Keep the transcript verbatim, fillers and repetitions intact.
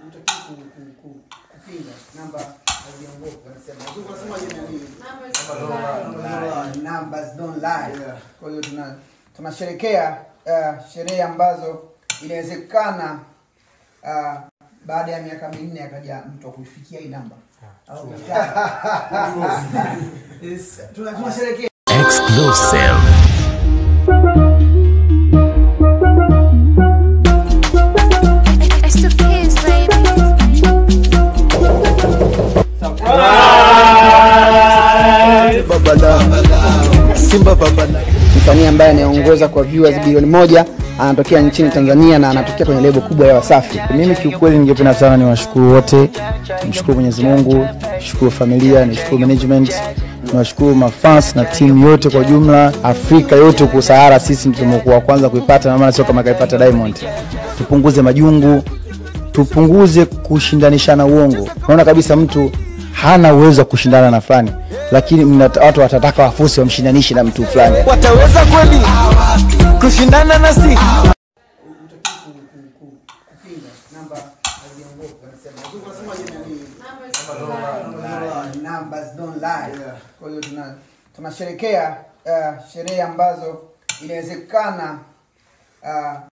utaki kupinga namba haziongoka wanasema. Wazungu wanasema nini? Numbers don't lie. Kwa hiyo tuna tunasherehekea uh, sherehe ambazo inawezekana uh, baada ya miaka minne akaja mtu kuifikia hii namba. Au tunasherehekea exclusive. Msanii ambaye anaongoza kwa viewers bilioni moja anatokea nchini Tanzania na anatokea kwenye lebo kubwa ya Wasafi. Mimi kiukweli ningependa sana niwashukuru wote. Nimshukuru Mwenyezi Mungu, nishukuru familia, nishukuru management, niwashukuru mafans na team yote kwa jumla. Afrika yote kwa Sahara sisi tumekuwa kwanza kuipata, na maana sio kama kaipata Diamond. Tupunguze majungu, tupunguze kushindanishana uongo. Unaona kabisa mtu hana uwezo kushindana na fulani, lakini watu watataka wafusi wamshindanishe na mtu fulani. Wataweza kweli kushindana na si? Namba haziongoka wanasema. Wazungu wanasema nini? Numbers don't lie. Kwa hiyo tuna tunasherehekea uh, sherehe ambazo inawezekana uh,